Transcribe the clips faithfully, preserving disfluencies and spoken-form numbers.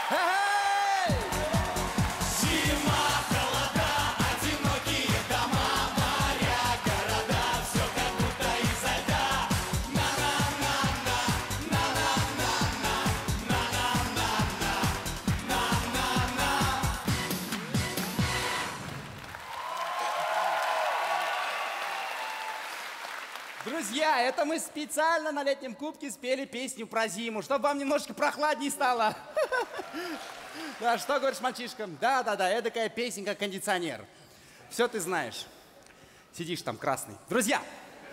Эй! Зима, холода, одинокие дома, моря, города, все как будто изо льда. На-на-на-на, на-на-на-на, на-на-на-на, на-на-на. Друзья, это мы специально на летнем кубке спели песню про зиму, чтобы вам немножко прохладней стало. Да, что говоришь мальчишкам? Да-да-да, эдакая песенка кондиционер. Все ты знаешь. Сидишь там красный. Друзья,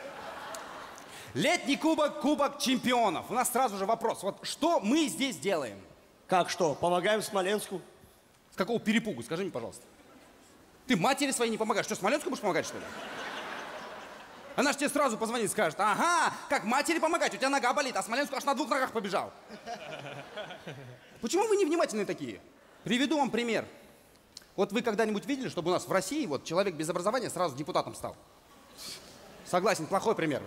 летний кубок, кубок чемпионов. У нас сразу же вопрос. Вот что мы здесь делаем? Как что? Помогаем Смоленску? С какого перепугу? Скажи мне, пожалуйста. Ты матери своей не помогаешь. Что, Смоленску будешь помогать, что ли? Она же тебе сразу позвонит и скажет: ага, как матери помогать, у тебя нога болит, а Смоленску аж на двух ногах побежал. Почему вы невнимательные такие? Приведу вам пример. Вот вы когда-нибудь видели, чтобы у нас в России вот человек без образования сразу депутатом стал? Согласен, плохой пример.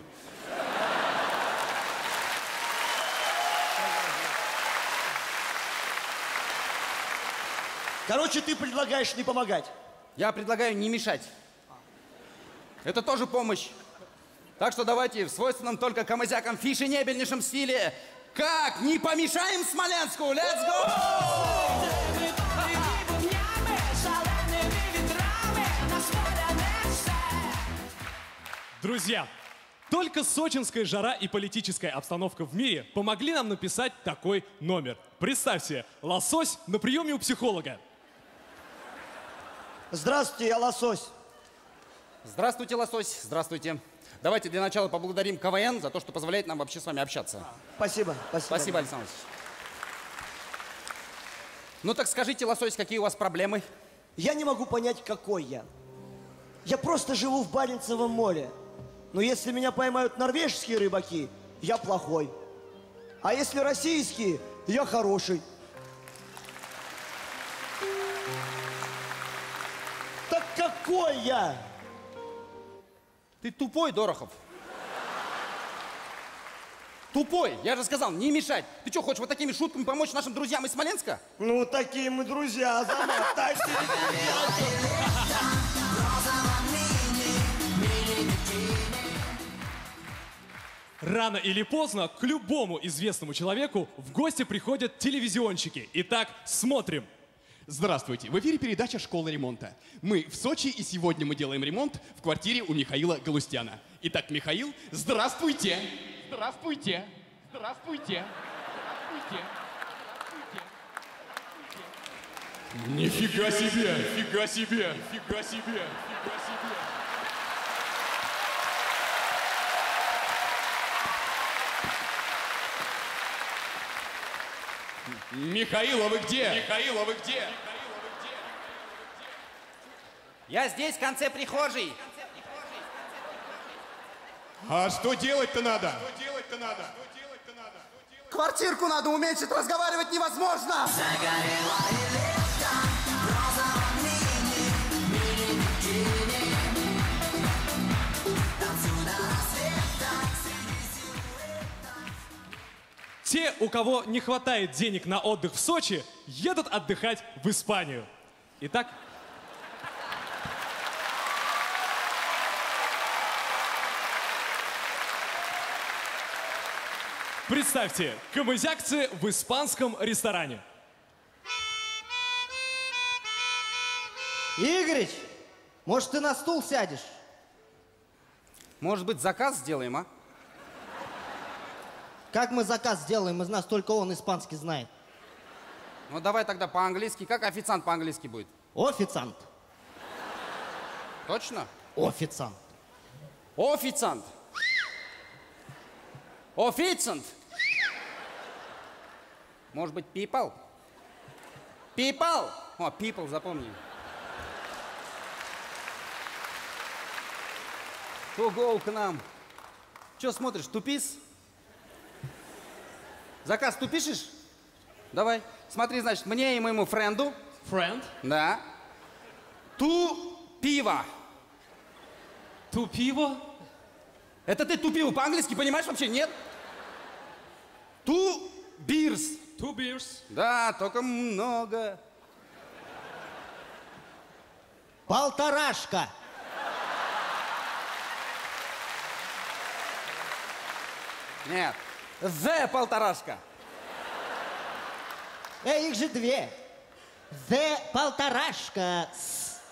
Короче, ты предлагаешь не помогать. Я предлагаю не мешать. Это тоже помощь. Так что давайте в свойственном только камазякам фишенебельнейшем стиле. Как не помешаем Смоленску? Let's go! Друзья, только сочинская жара и политическая обстановка в мире помогли нам написать такой номер. Представьте, лосось на приеме у психолога. Здравствуйте, я лосось. Здравствуйте, лосось. Здравствуйте. Давайте для начала поблагодарим КВН за то, что позволяет нам вообще с вами общаться. Спасибо. Спасибо, Спасибо, Александр Ильич. Ну так скажите, лосось, какие у вас проблемы? Я не могу понять, какой я. Я просто живу в Баренцевом море. Но если меня поймают норвежские рыбаки, я плохой. А если российские, я хороший. Так какой я? Ты тупой, Дорохов. Тупой, я же сказал, не мешать. Ты что, хочешь вот такими шутками помочь нашим друзьям из Смоленска? Ну, такие мы друзья, замотайте. Рано или поздно к любому известному человеку в гости приходят телевизионщики. Итак, смотрим. Здравствуйте, в эфире передача «Школа ремонта». Мы в Сочи, и сегодня мы делаем ремонт в квартире у Михаила Галустяна. Итак, Михаил, здравствуйте! Здравствуйте! Здравствуйте! Здравствуйте! Здравствуйте! Нифига себе! Нифига себе! Нифига себе! Нифига себе! Михаил, а вы где? Михаил, а вы где? Я здесь, в конце прихожей. А что делать-то надо? Что делать-то надо? Что делать-то надо? Квартирку надо уменьшить, разговаривать невозможно. Те, у кого не хватает денег на отдых в Сочи, едут отдыхать в Испанию. Итак, представьте, камызякцы в испанском ресторане. Игорич, может, ты на стул сядешь? Может быть, заказ сделаем, а? Как мы заказ сделаем? Из нас только он испанский знает. Ну давай тогда по-английски. Как официант по-английски будет? Официант. Точно? Официант. Официант. Официант. Может быть, people? People. О, people, запомни. To go к нам. Че смотришь, тупис? Заказ ты пишешь? Давай. Смотри, значит, мне и моему френду. Friend? Да. Ту пиво. Ту пиво? Это ты ту пиво по-английски понимаешь вообще, нет? Ту бирс. Two beers. Да, только много. Полторашка. Нет, the полторашка. Эй, их же две. The полторашка. С.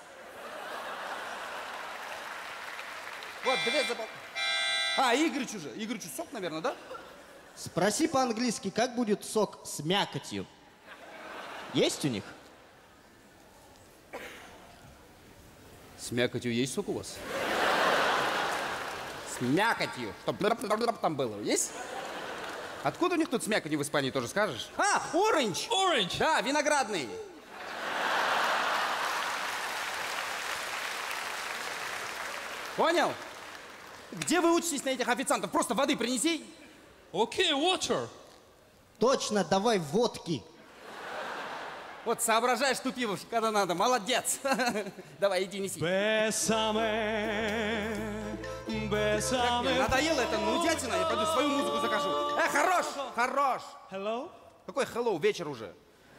Вот, две за пол... А, Игорь уже. Игорь сок, наверное, да? Спроси по-английски, как будет сок с мякотью. Есть у них? С мякотью есть сок у вас? С мякотью. Чтоб там было. Есть? Откуда у них тут с мякотью в Испании, тоже скажешь? А, оранж. Orange. Да, виноградный. Понял? Где вы учитесь на этих официантов? Просто воды принеси. Okay, water. Точно, давай водки. Вот соображаешь тупивуш, когда надо. Молодец. Давай, иди неси. Бесаме, Мне бесаме. надоело это нудятина, я пойду свою музыку закажу. Э, хорош, хорош. Hello? Какой hello, вечер уже.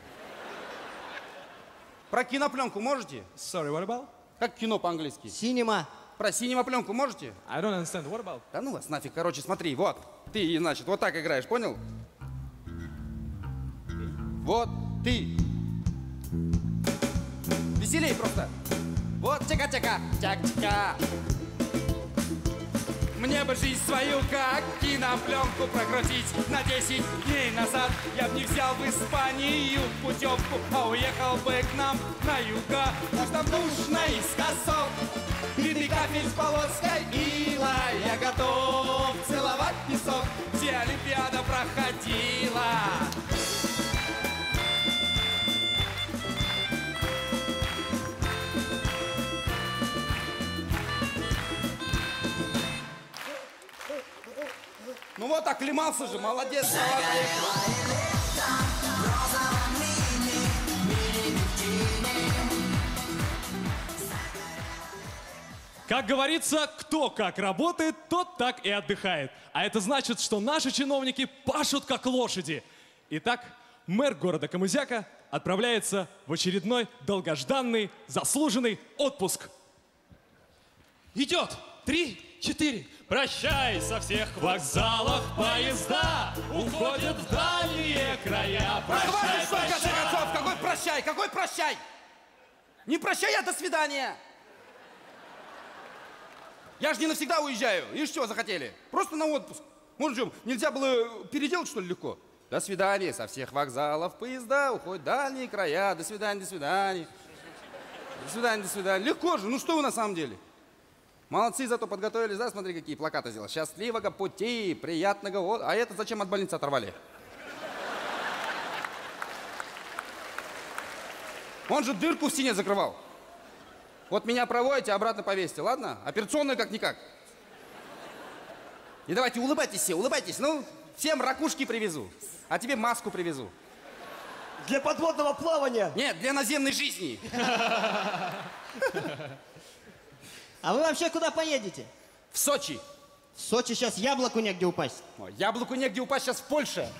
Про кинопленку можете? Sorry, what about? Как кино по-английски? Синема. Про синемопленку можете? I don't understand. What about? Да ну вас нафиг, короче, смотри, вот. Ты, значит, вот так играешь, понял? Вот, ты. Веселей просто. Вот, чека-чека, чак-чека. Мне бы жизнь свою, как кинопленку прокрутить. На десять дней назад я б не взял в Испанию путевку, а уехал бы к нам на юга. Пусть там душ наискосок, битый кафель с полоской ила. Я готов целовать песок, где Олимпиада проходила. Ну вот, оклемался же, молодец, молодец. Как говорится, кто как работает, тот так и отдыхает. А это значит, что наши чиновники пашут как лошади. Итак, мэр города Камызяка отправляется в очередной долгожданный, заслуженный отпуск. Идет! Три, четыре. Прощай, со всех вокзалов поезда уходят в дальние края. Хватит, Прощай, что, в конце прощай. концов, какой прощай, какой прощай? Не прощай, а до свидания. Я же не навсегда уезжаю. И что захотели? Просто на отпуск. Может, что, нельзя было переделать, что ли, легко? До свидания, со всех вокзалов поезда уходят в дальние края. До свидания, до свидания. До свидания, до свидания. Легко же, ну что вы на самом деле? Молодцы, зато подготовились, да, смотри, какие плакаты сделали. Счастливого пути, приятного отдыха. А это зачем от больницы оторвали? Он же дырку в стене закрывал. Вот меня проводите, обратно повесьте, ладно? Операционную как-никак. И давайте улыбайтесь все, улыбайтесь. Ну, всем ракушки привезу, а тебе маску привезу. Для подводного плавания. Нет, для наземной жизни. А вы вообще куда поедете? В Сочи. В Сочи сейчас яблоку негде упасть. Ой, яблоку негде упасть, сейчас в Польше.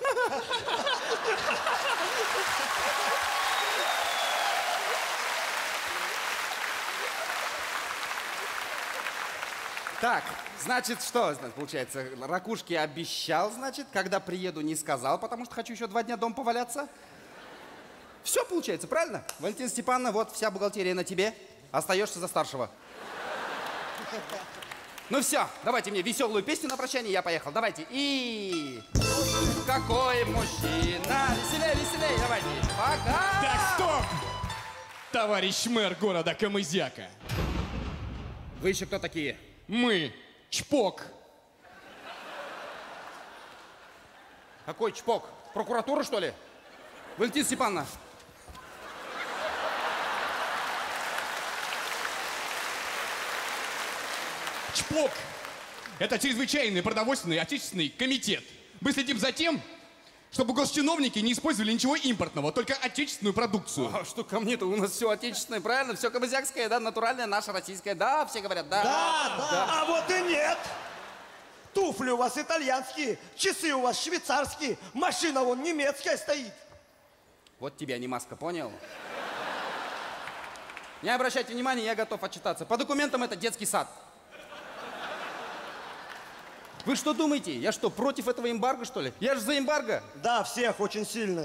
Так, значит, что, значит, получается, ракушки обещал, значит, когда приеду, не сказал, потому что хочу еще два дня дома поваляться. Все получается, правильно? Валентина Степановна, вот вся бухгалтерия на тебе. Остаешься за старшего. Ну все, давайте мне веселую песню на прощание, я поехал. Давайте. И какой мужчина. Веселей, веселей, давайте. Пока. Так, стоп! Товарищ мэр города Камызяка. Вы еще кто такие? Мы Чпок. Какой чпок? Прокуратура, что ли? Валентина Степановна. Чпок. Это чрезвычайный продовольственный отечественный комитет. Мы следим за тем, чтобы госчиновники не использовали ничего импортного, только отечественную продукцию. А что ко мне-то? У нас все отечественное, правильно? Все камызякское, да, натуральное, наше российское. Да, все говорят, да. Да, да. А вот и нет. Туфли у вас итальянские, часы у вас швейцарские, машина вон немецкая стоит. Вот тебе, а не маска, понял? Не обращайте внимания, я готов отчитаться. По документам это детский сад. Вы что думаете? Я что, против этого эмбарго, что ли? Я же за эмбарго. Да, всех очень сильно.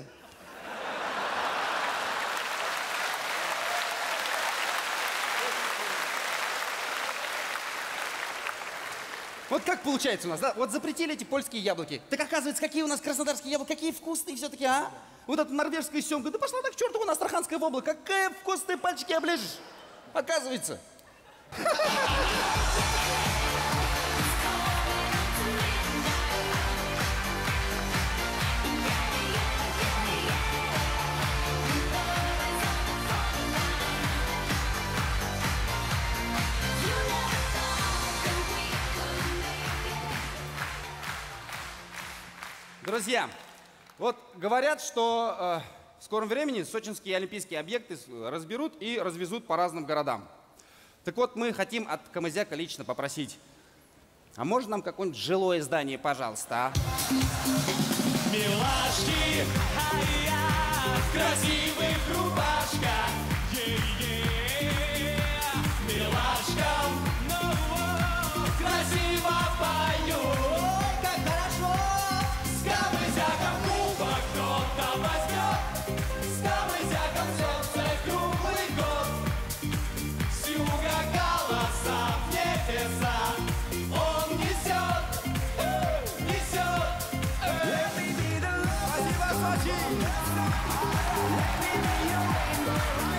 Вот как получается у нас, да? Вот запретили эти польские яблоки. Так оказывается, какие у нас краснодарские яблоки, какие вкусные все-таки, а? Вот эта норвежская семга, да пошла так к черту у нас астраханское вобло. Какая вкусная, пальчики оближешь. Оказывается. Друзья, вот говорят, что э, в скором времени сочинские олимпийские объекты разберут и развезут по разным городам. Так вот, мы хотим от Камызяка лично попросить, а можно нам какое-нибудь жилое здание, пожалуйста, а? Милашки, ай-я, в красивых рубашках, ей-ей.